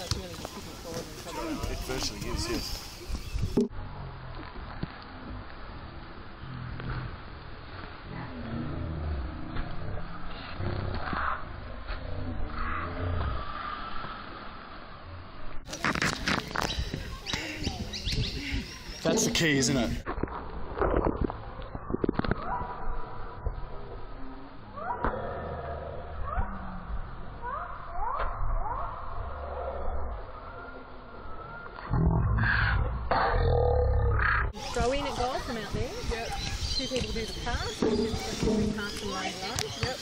it's really just kicking forward and probably. It virtually is, yes. That's the key, isn't it? Throw in at goal from out there. Yep. 2 people do the pass, and just 3 pass and run. Yep.